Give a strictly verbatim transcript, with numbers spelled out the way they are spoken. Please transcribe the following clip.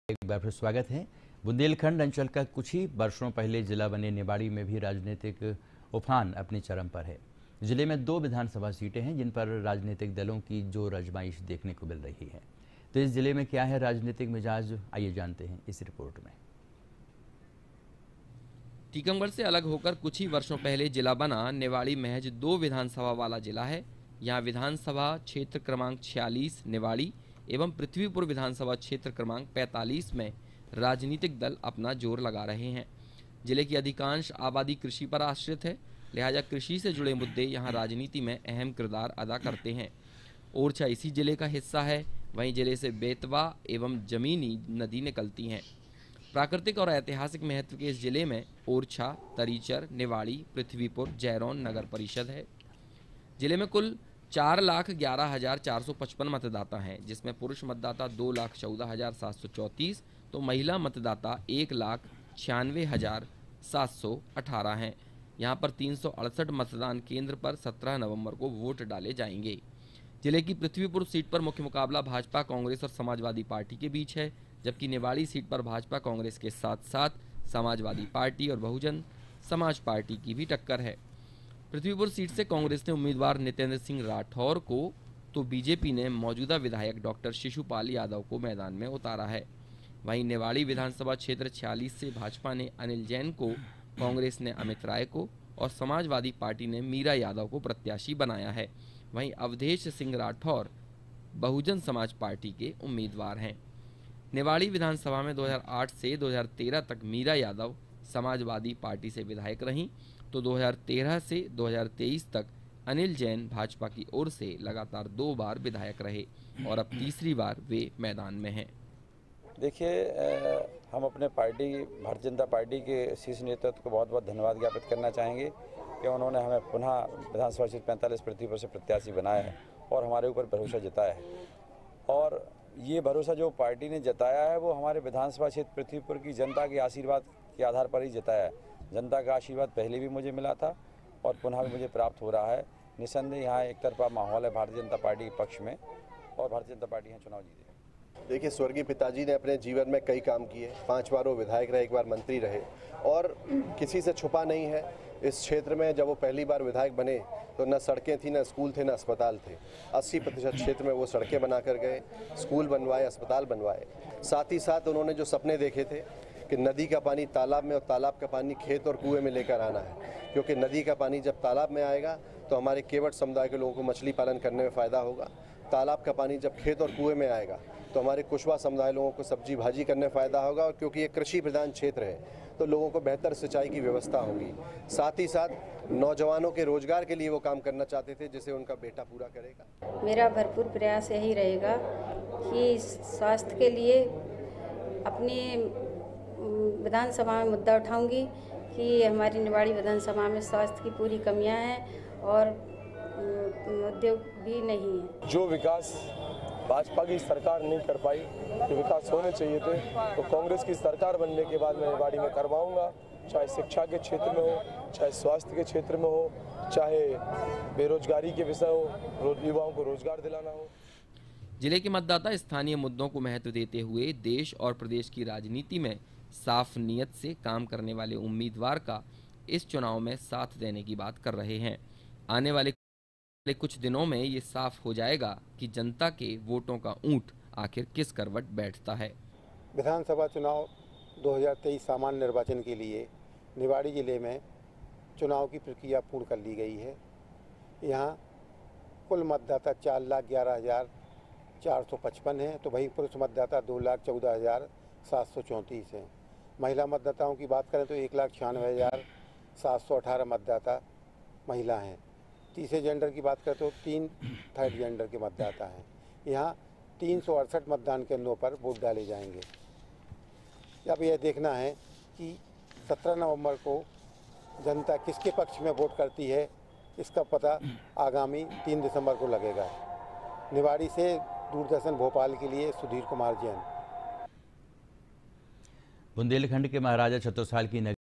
एक बार फिर स्वागत है। बुंदेलखंड अंचल का कुछ ही वर्षों पहले जिला बने निवाड़ी में भी राजनीतिक उफान अपनी चरम पर है। जिले में दो विधानसभा सीटें हैं जिन पर राजनीतिक दलों की जोर आजमाइश देखने को मिल रही है। तो इस जिले में क्या है राजनीतिक मिजाज, आइए जानते हैं इस रिपोर्ट में। टीकमगढ़ से अलग होकर कुछ ही वर्षों पहले जिला बना निवाड़ी महज दो विधानसभा वाला जिला है। यहाँ विधानसभा क्षेत्र क्रमांक छियालीस निवाड़ी एवं पृथ्वीपुर विधानसभा क्षेत्र क्रमांक पैंतालीस में राजनीतिक दल अपना जोर लगा रहे हैं। जिले की अधिकांश आबादी कृषि पर आश्रित है, लिहाजा कृषि से जुड़े मुद्दे यहाँ राजनीति में अहम किरदार अदा करते हैं। ओरछा इसी जिले का हिस्सा है। वहीं जिले से बेतवा एवं जमीनी नदी निकलती हैं। प्राकृतिक और ऐतिहासिक महत्व के इस जिले में ओरछा, तरीचर, निवाड़ी, पृथ्वीपुर, जैरोन नगर परिषद है। जिले में कुल चार लाख ग्यारह हजार चार सौ पचपन मतदाता हैं, जिसमें पुरुष मतदाता दो लाख चौदह हजार सात सौ चौंतीस तो महिला मतदाता एक लाख छियानवे हजार सात सौ अठारह हैं। यहाँ पर तीन सौ अड़सठ मतदान केंद्र पर सत्रह नवंबर को वोट डाले जाएंगे। जिले की पृथ्वीपुर सीट पर मुख्य मुकाबला भाजपा, कांग्रेस और समाजवादी पार्टी के बीच है, जबकि निवाड़ी सीट पर भाजपा कांग्रेस के साथ साथ समाजवादी पार्टी और बहुजन समाज पार्टी की भी टक्कर है। पृथ्वीपुर सीट से कांग्रेस ने उम्मीदवार नितेंद्र सिंह राठौर को तो बीजेपी ने मौजूदा विधायक डॉक्टर शिशुपाल यादव को मैदान में उतारा है। वहीं निवाड़ी विधानसभा क्षेत्र छियालीस से भाजपा ने अनिल जैन को, कांग्रेस ने अमित राय को और समाजवादी पार्टी ने मीरा यादव को प्रत्याशी बनाया है। वहीं अवधेश सिंह राठौर बहुजन समाज पार्टी के उम्मीदवार हैं। निवाड़ी विधानसभा में दो हज़ार आठ से दो हज़ार तेरह तक मीरा यादव समाजवादी पार्टी से विधायक रहीं, तो दो हज़ार तेरह से दो हज़ार तेईस तक अनिल जैन भाजपा की ओर से लगातार दो बार विधायक रहे और अब तीसरी बार वे मैदान में हैं। देखिए, हम अपने पार्टी भारतीय जनता पार्टी के शीर्ष नेतृत्व को बहुत बहुत धन्यवाद ज्ञापित करना चाहेंगे कि उन्होंने हमें पुनः विधानसभा क्षेत्र पैंतालीस पृथ्वीपुर से प्रत्याशी बनाया है और हमारे ऊपर भरोसा जताया है। और ये भरोसा जो पार्टी ने जताया है वो हमारे विधानसभा क्षेत्र पृथ्वीपुर की जनता के आशीर्वाद के आधार पर ही जताया है। जनता का आशीर्वाद पहले भी मुझे मिला था और पुनः भी मुझे प्राप्त हो रहा है। निस्संदेह यहाँ एक तरफा माहौल है भारतीय जनता पार्टी के पक्ष में और भारतीय जनता पार्टी यहाँ चुनाव जीतेगी। देखिए, स्वर्गीय पिताजी ने अपने जीवन में कई काम किए। पांच बार वो विधायक रहे, एक बार मंत्री रहे और किसी से छुपा नहीं है। इस क्षेत्र में जब वो पहली बार विधायक बने तो न सड़कें थी, न स्कूल थे, न अस्पताल थे। अस्सी प्रतिशत क्षेत्र में वो सड़कें बना कर गए, स्कूल बनवाए, अस्पताल बनवाए। साथ ही साथ उन्होंने जो सपने देखे थे कि नदी का पानी तालाब में और तालाब का पानी खेत और कुएं में लेकर आना है, क्योंकि नदी का पानी जब तालाब में आएगा तो हमारे केवट समुदाय के लोगों को मछली पालन करने में फ़ायदा होगा। तालाब का पानी जब खेत और कुएं में आएगा तो हमारे कुशवा समुदाय लोगों को सब्जी भाजी करने में फ़ायदा होगा। और क्योंकि ये कृषि प्रधान क्षेत्र है तो लोगों को बेहतर सिंचाई की व्यवस्था होगी। साथ ही साथ नौजवानों के रोजगार के लिए वो काम करना चाहते थे, जिसे उनका बेटा पूरा करेगा। मेरा भरपूर प्रयास यही रहेगा कि स्वास्थ्य के लिए अपनी विधानसभा में मुद्दा उठाऊंगी कि हमारी निवाड़ी विधानसभा में स्वास्थ्य की पूरी कमियां हैं और उद्योग भी नहीं है। जो विकास भाजपा की सरकार नहीं कर पाई, जो विकास होने चाहिए थे, तो कांग्रेस की सरकार बनने के बाद मैं निवाड़ी में करवाऊंगा। चाहे शिक्षा के क्षेत्र में हो, चाहे स्वास्थ्य के क्षेत्र में हो, चाहे बेरोजगारी के विषय हो, युवाओं को रोजगार दिलाना हो। जिले के मतदाता स्थानीय मुद्दों को महत्व देते हुए देश और प्रदेश की राजनीति में साफ नीयत से काम करने वाले उम्मीदवार का इस चुनाव में साथ देने की बात कर रहे हैं। आने वाले कुछ दिनों में ये साफ हो जाएगा कि जनता के वोटों का ऊंट आखिर किस करवट बैठता है। विधानसभा चुनाव दो हज़ार तेईस सामान्य निर्वाचन के लिए निवाड़ी जिले में चुनाव की प्रक्रिया पूर्ण कर ली गई है। यहाँ कुल मतदाता चार लाख ग्यारह हज़ार चार सौ पचपन है, तो वहीं पुरुष मतदाता दो लाख चौदह हज़ार सात सौ चौंतीस हैं। महिला मतदाताओं की बात करें तो एक लाख छियानवे हज़ार सात सौ अठारह मतदाता महिला हैं। तीसरे जेंडर की बात करें तो तीन थर्ड जेंडर के मतदाता हैं। यहाँ तीन सौ अड़सठ मतदान केंद्रों पर वोट डाले जाएंगे। अब यह देखना है कि सत्रह नवंबर को जनता किसके पक्ष में वोट करती है, इसका पता आगामी तीन दिसंबर को लगेगा। निवाड़ी से दूरदर्शन भोपाल के लिए सुधीर कुमार जैन। बुंदेलखंड के महाराजा छत्रसाल की